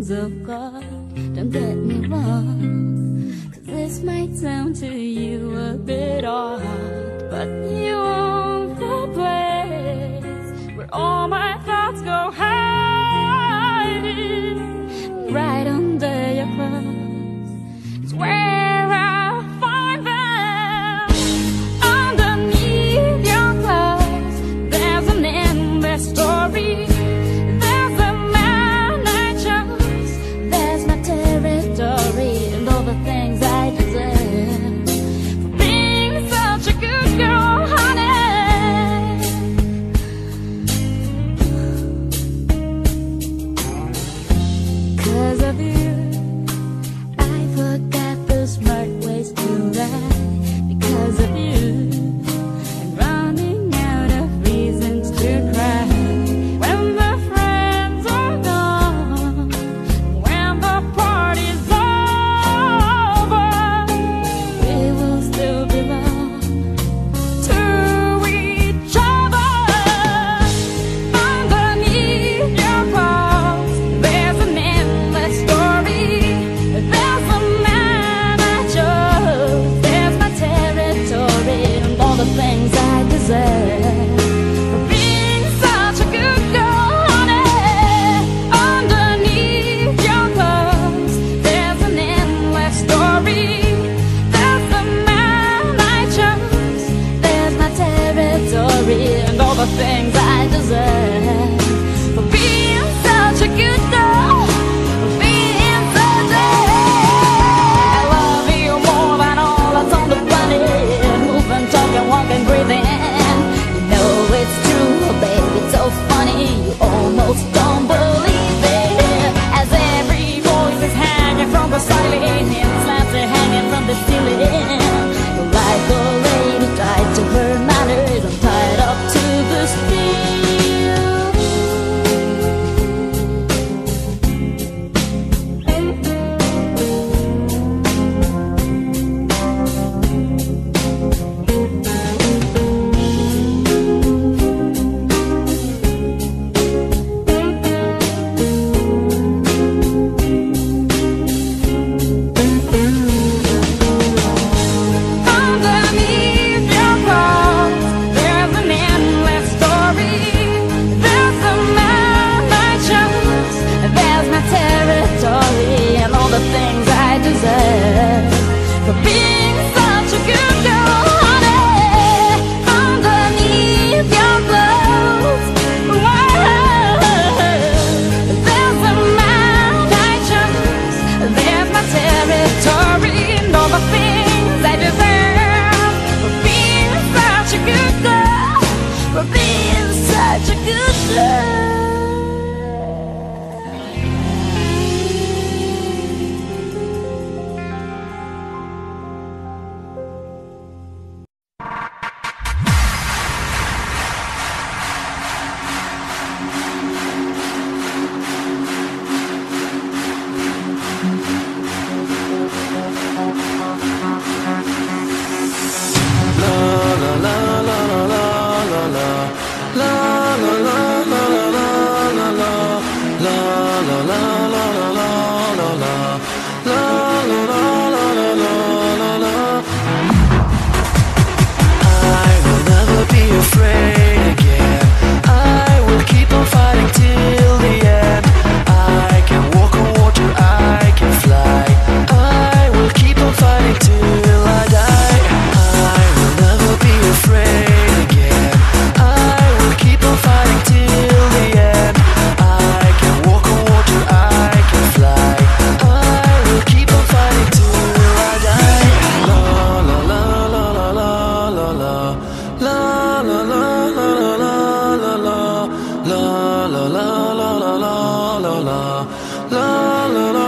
hands of God. Don't get me wrong, 'cause this might sound to you a bit odd, but you own the place where all my thoughts go hiding. Right under your clothes is where I find them. Underneath your clothes there's an endless story. There's a man I chose, there's my territory, and all the things I deserve for being such a good girl, honey. 'Cause of you I forgot the smart ways to ride. Because of you I'm running out of reasons to cry. When the friends are gone, when the party's over, we will still belong to each other. Underneath your clothes there's an endless story. There's a man I chose, there's my territory, and all the things I deserve for being such a good girl, honey. Underneath your clothes there's an endless story. There's the man I chose, there's my territory, and all the things I deserve for being such a good girl, for being such a... I love you more than all that's on the planet. Moving, talking, walking, breathing. You know it's true, baby, it's so funny. You almost don't believe it. As every voice is hanging from the ceiling, and slabs are hanging from the ceiling. You're like a lady tied to her manners, I'm tied up to the steel. Underneath your clothes there's an endless story. There's a man I chose, there's my territory, and all the things I deserve for being such a good girl, honey. Underneath your clothes, there's a man I chose, there's my territory, and all the things I deserve for being such a good girl, for being such a good girl. la la la